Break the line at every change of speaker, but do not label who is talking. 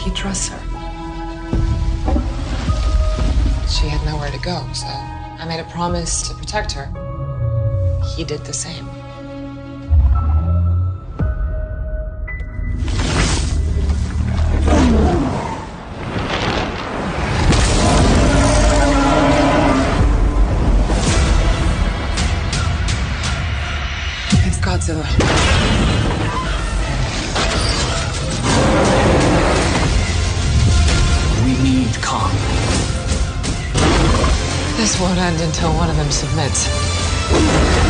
he trusts her. She had nowhere to go, so I made a promise to protect her. He did the same. It's Godzilla.
We need Kong.
This won't end until one of them submits.